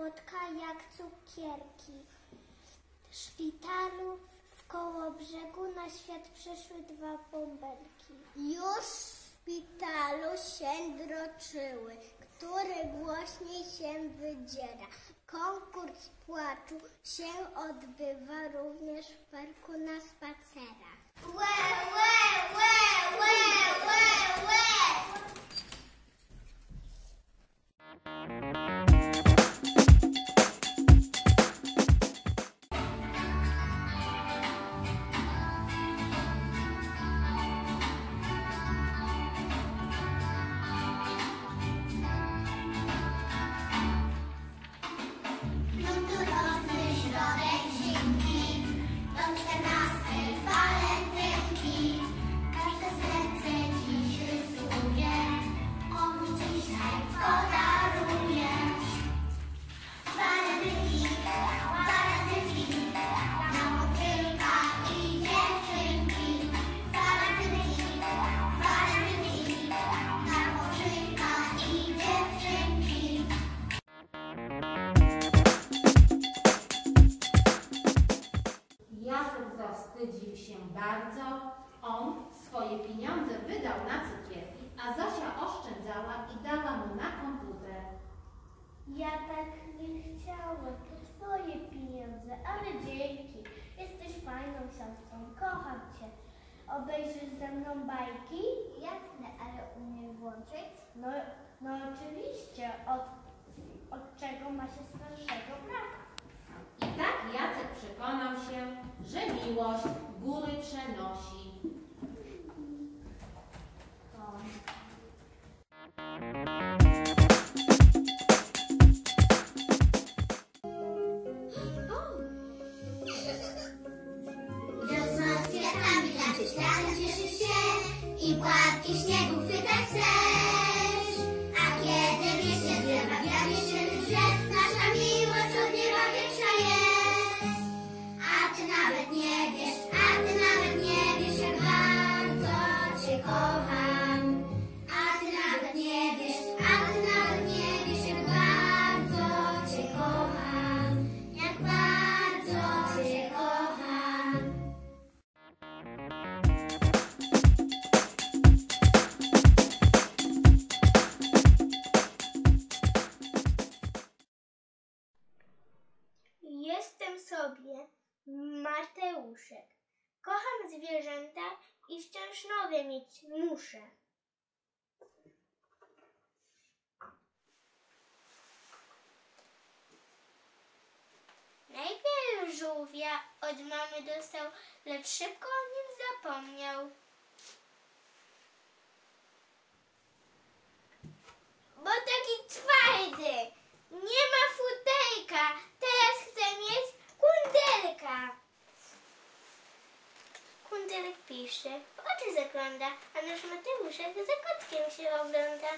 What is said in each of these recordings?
słodka jak cukierki. W szpitalu w Kołobrzegu na świat przyszły 2 bąbelki. Już w szpitalu się droczyły, który głośniej się wydziera. Konkurs płaczu się odbywa również w parku na spacerach. Łe, łe, łe, łe, łe, łe. Jacek zawstydził się bardzo. On swoje pieniądze wydał na cukierki, a Zosia oszczędzała i dała mu na komputer. Ja tak nie chciałam, to twoje pieniądze, ale dzięki. Jesteś fajną siostrą, kocham cię. Obejrzysz ze mną bajki? Jasne, ale umiesz włączyć? No oczywiście, od czego ma się starszego brata. I tak Jacek przekonał się, że miłość góry przenosi. Wiosna z kwiatami laty świat cieszy się i płatki śniegu chwytać chcesz. A kiedy wiesie drzewa, wiatr jeszcze drzew, nasza miłość od nieba większa jest. A ty nawet nie wiesz, jak bardzo cię kocham. A ty nawet nie wiesz, jak bardzo cię kocham. Jak bardzo cię kocham. Jestem sobie Mateuszek. Kocham zwierzęta i wciąż nowe mieć muszę. Najpierw żółwia od mamy dostał, lecz szybko o nim zapomniał. Bo taki twardy, nie ma futerka, teraz chce mieć kundelka. Kundelek pisze, w oczy zagląda, a nasz Mateuszek za kotkiem się ogląda.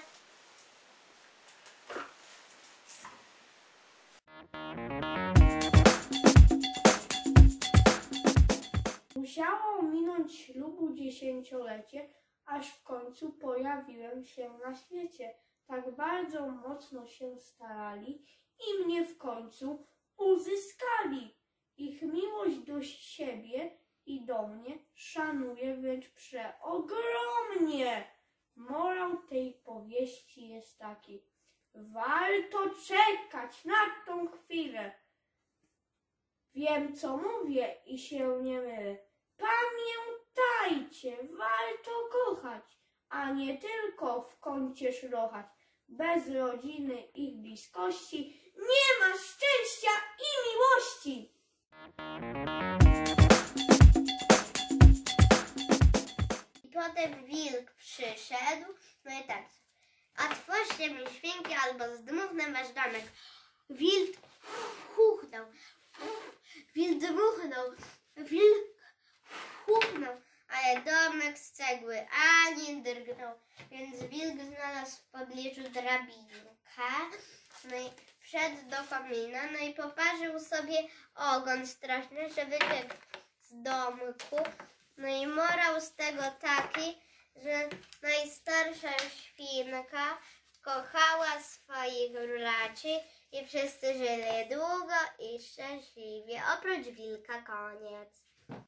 Musiało minąć ślubu 10-lecie, aż w końcu pojawiłem się na świecie. Tak bardzo mocno się starali i mnie w końcu uzyskali. Ich miłość do siebie i do mnie szanuje wręcz przeogromnie. Morał tej powieści jest taki: warto czekać na tą chwilę. Wiem, co mówię i się nie mylę. Pamiętajcie, warto kochać, a nie tylko w kącie szrochać. Bez rodziny i bliskości nie ma szczęścia i miłości. I potem wilk przyszedł, no i tak: otwórzcie mi świnki, albo zdmuchnę wasz domek. Wilk huchnął, wilk dmuchnął, wilk huchnął, ale domek z cegły ani drgnął. Więc wilk znalazł w pobliżu drabinkę, no i wszedł do komina, no i poparzył sobie ogon straszny, żeby wyciekł z domku. No i morał z tego taki, że najstarsza świnka kochała swoich braci I wszyscy żyli długo i szczęśliwie, oprócz wilka. Koniec.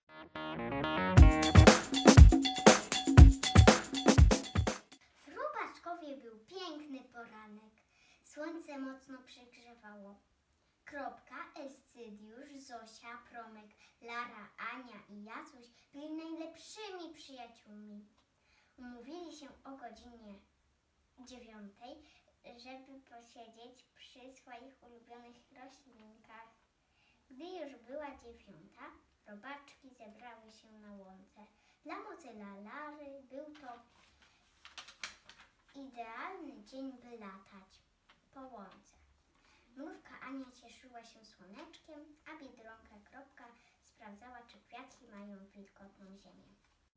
W Robaczkowie był piękny poranek. Słońce mocno przygrzewało. Kropka, Escydiusz, Zosia, Promek, Lara, Ania i Jacuś byli najlepszymi przyjaciółmi. Umówili się o godzinie 9, żeby posiedzieć przy swoich ulubionych roślinkach. Gdy już była 9, robaczki zebrały się na łące. Dla motyla Lary był to idealny dzień, by latać po łące. Mrówka Ania cieszyła się słoneczkiem, a Biedronka Kropka sprawdzała, czy kwiatki mają wilgotną ziemię.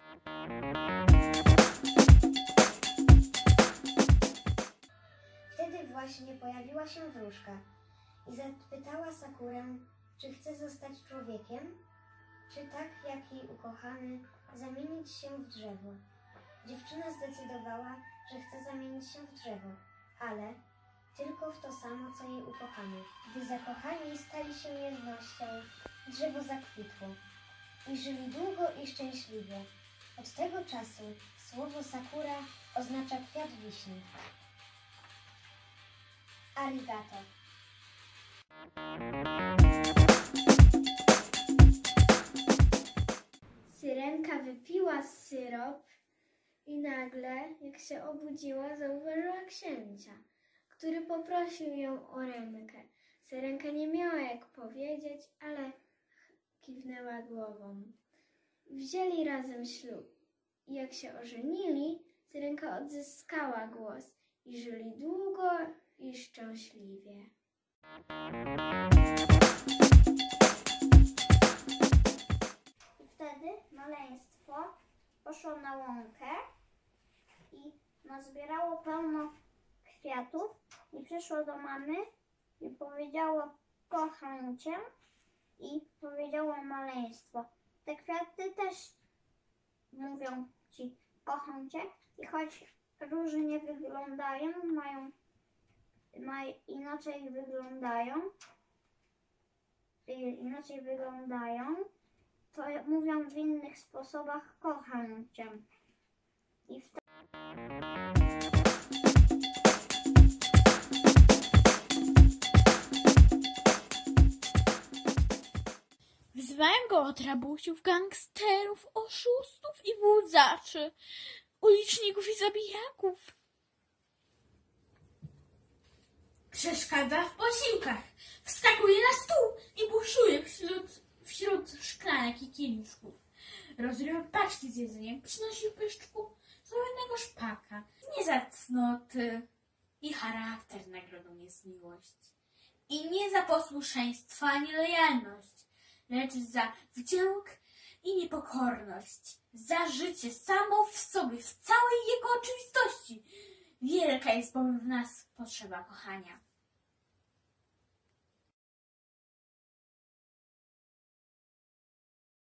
Wtedy właśnie pojawiła się wróżka i zapytała Sakurę, czy chce zostać człowiekiem, czy tak jak jej ukochany zamienić się w drzewo. Dziewczyna zdecydowała, że chce zamienić się w drzewo, ale tylko w to samo, co jej ukochany. Gdy zakochani stali się jednością, drzewo zakwitło i żyli długo i szczęśliwie. Od tego czasu słowo Sakura oznacza kwiat wiśni. Arigato. Syrenka wypiła syrop i nagle, jak się obudziła, zauważyła księcia, który poprosił ją o rękę. Syrenka nie miała jak powiedzieć, ale kiwnęła głową. Wzięli razem ślub i jak się ożenili, Syrenka odzyskała głos i żyli długo i szczęśliwie. I wtedy maleństwo poszło na łąkę i nazbierało pełno kwiatów i przyszło do mamy i powiedziało: kocham cię, i powiedziało maleństwo: te kwiaty też mówią ci kocham cię, i choć różnie wyglądają, inaczej wyglądają, to mówią w innych sposobach kocham cię. I Wzywałem go od rabusiów, gangsterów, oszustów i włódzaczy, uliczników i zabijaków. Przeszkadza w posiłkach, wskakuje na stół i buszuje wśród szklanek i kieliszków. Rozrywa paczki z jedzeniem, przynosi pyszczku złożonego szpaka. Nie za cnoty i charakter nagrodą jest miłość. I nie za posłuszeństwo ani lojalność, lecz za wdzięk i niepokorność, za życie samo w sobie, w całej jego oczywistości. Wielka jest bowiem w nas potrzeba kochania.